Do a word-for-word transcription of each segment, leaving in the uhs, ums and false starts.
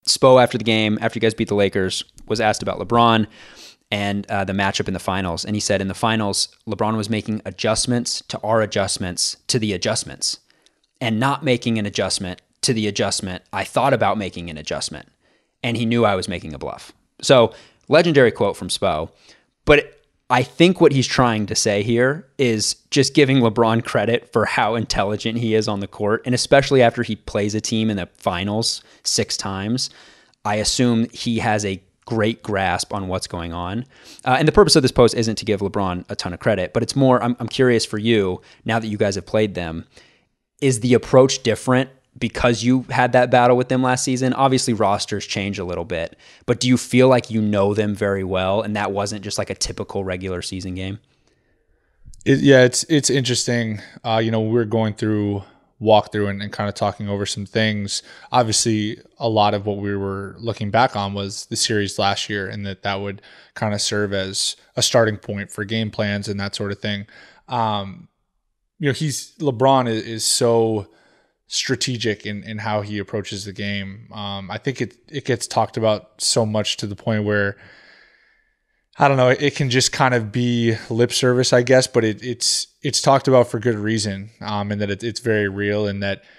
Spo, after the game, after you guys beat the Lakers, was asked about LeBron and uh, the matchup in the finals. And he said in the finals, LeBron was making adjustments to our adjustments to the adjustments and not making an adjustment to the adjustment. I thought about making an adjustment, and he knew I was making a bluff. So legendary quote from Spo. But I think what he's trying to say here is just giving LeBron credit for how intelligent he is on the court. And especially after he plays a team in the finals six times, I assume he has a great grasp on what's going on. Uh, and the purpose of this post isn't to give LeBron a ton of credit, but it's more, I'm, I'm curious for you, now that you guys have played them, is the approach different because you had that battle with them last season? Obviously rosters change a little bit, but do you feel like you know them very well and that wasn't just like a typical regular season game? It, yeah, it's it's interesting. Uh, you know, we're going through walkthrough and, and kind of talking over some things. Obviously, a lot of what we were looking back on was the series last year, and that that would kind of serve as a starting point for game plans and that sort of thing. Um, you know, he's LeBron is, is so strategic in, in how he approaches the game. Um, I think it it gets talked about so much to the point where, I don't know, it, it can just kind of be lip service, I guess, but it, it's it's talked about for good reason, um, and that it, it's very real, and that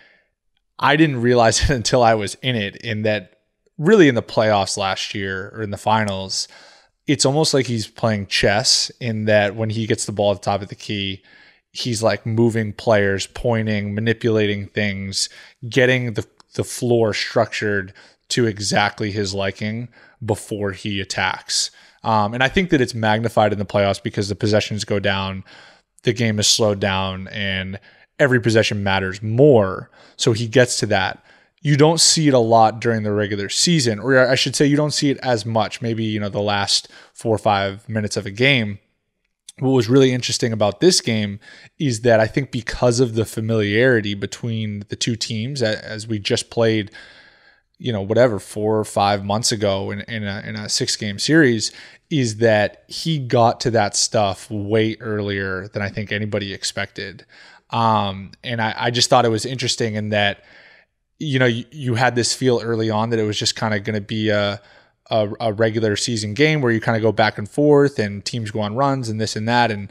I didn't realize it until I was in it, in that really in the playoffs last year or in the finals, it's almost like he's playing chess, in that when he gets the ball at the top of the key, he's like moving players, pointing, manipulating things, getting the, the floor structured to exactly his liking before he attacks. Um, and I think that it's magnified in the playoffs because the possessions go down, the game is slowed down, and every possession matters more. So he gets to that. You don't see it a lot during the regular season, or I should say you don't see it as much, maybe, you know, the last four or five minutes of a game. What was really interesting about this game is that I think because of the familiarity between the two teams, as we just played, you know, whatever, four or five months ago in, in a, in a six game series, is that he got to that stuff way earlier than I think anybody expected. Um, and I, I just thought it was interesting in that, you know, you, you had this feel early on that it was just kind of going to be a, A, a regular season game where you kind of go back and forth and teams go on runs and this and that. And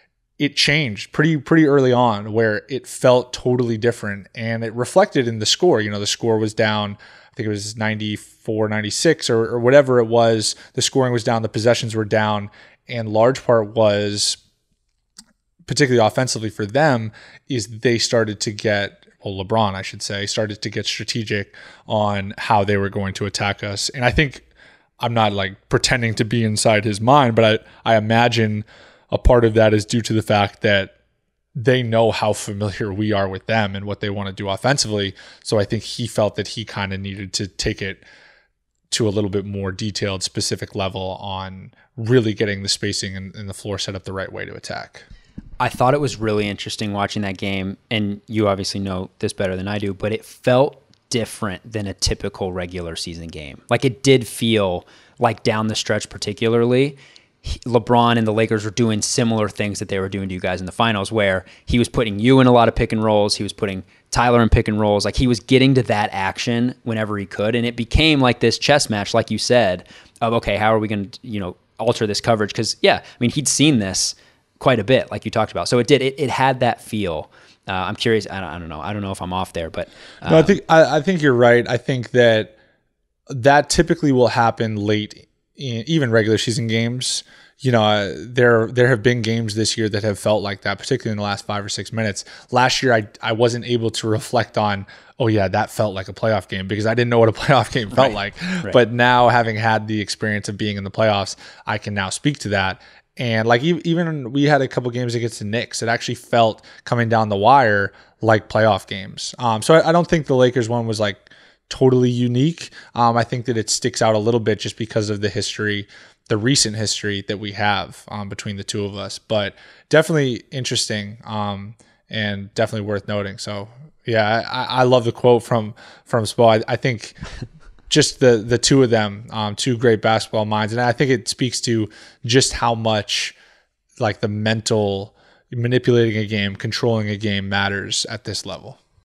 it changed pretty, pretty early on where it felt totally different, and it reflected in the score. You know, the score was down, I think it was ninety-four, ninety-six or, or whatever it was. The scoring was down, the possessions were down, and large part was, particularly offensively for them, is they started to get, well, LeBron, I should say, started to get strategic on how they were going to attack us. And I think, I'm not like pretending to be inside his mind, but I, I imagine a part of that is due to the fact that they know how familiar we are with them and what they want to do offensively. So I think he felt that he kind of needed to take it to a little bit more detailed, specific level on really getting the spacing and, and the floor set up the right way to attack. I thought it was really interesting watching that game, and you obviously know this better than I do, but it felt different than a typical regular season game. Like, it did feel like down the stretch, particularly, LeBron and the Lakers were doing similar things that they were doing to you guys in the finals, where he was putting you in a lot of pick and rolls. He was putting Tyler in pick and rolls. Like, he was getting to that action whenever he could. And it became like this chess match, like you said, of, okay, how are we going to, you know, alter this coverage? Because, yeah, I mean, he'd seen this quite a bit, like you talked about. So it did, it, it had that feel. Uh, I'm curious. I don't, I don't know. I don't know if I'm off there, but um, no, I think I, I think you're right. I think that that typically will happen late in even regular season games. You know, uh, there there have been games this year that have felt like that, particularly in the last five or six minutes. Last year, I I wasn't able to reflect on, oh yeah, that felt like a playoff game, because I didn't know what a playoff game felt right. like. Right. But now, having had the experience of being in the playoffs, I can now speak to that. And like even we had a couple games against the Knicks, it actually felt coming down the wire like playoff games. Um, so I, I don't think the Lakers one was like totally unique. Um, I think that it sticks out a little bit just because of the history, the recent history that we have um, between the two of us. But definitely interesting um, and definitely worth noting. So yeah, I, I love the quote from from Spo. I, I think. Just the the two of them, um, two great basketball minds. And I think it speaks to just how much like the mental manipulating a game, controlling a game matters at this level.